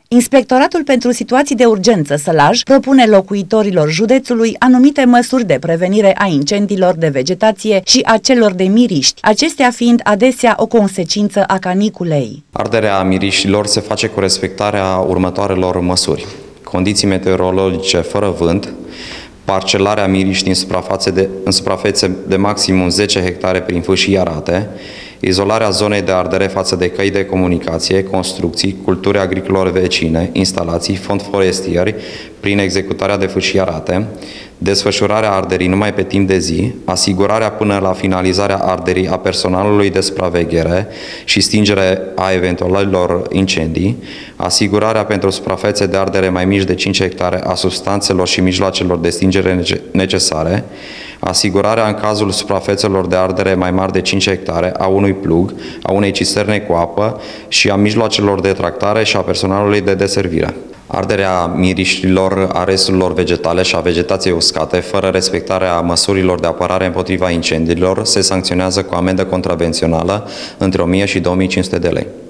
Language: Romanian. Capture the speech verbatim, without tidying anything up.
Inspectoratul pentru Situații de Urgență Sălaj propune locuitorilor județului anumite măsuri de prevenire a incendiilor de vegetație și a celor de miriști, acestea fiind adesea o consecință a caniculei. Arderea miriștilor se face cu respectarea următoarelor măsuri: condiții meteorologice fără vânt, parcelarea miriștii în suprafețe de, în suprafețe de maximum zece hectare prin fâșii arate, izolarea zonei de ardere față de căi de comunicație, construcții, culturi agricole vecine, instalații, fond forestieri, prin executarea de fâșii arate, desfășurarea arderii numai pe timp de zi, asigurarea până la finalizarea arderii a personalului de supraveghere și stingere a eventualelor incendii, asigurarea pentru suprafețe de ardere mai mici de cinci hectare a substanțelor și mijloacelor de stingere necesare, asigurarea în cazul suprafețelor de ardere mai mari de cinci hectare a unui plug, a unei cisterne cu apă și a mijloacelor de tractare și a personalului de deservire. Arderea miriștilor, a resturilor vegetale și a vegetației uscate, fără respectarea măsurilor de apărare împotriva incendiilor, se sancționează cu amendă contravențională între o mie și două mii cinci sute de lei.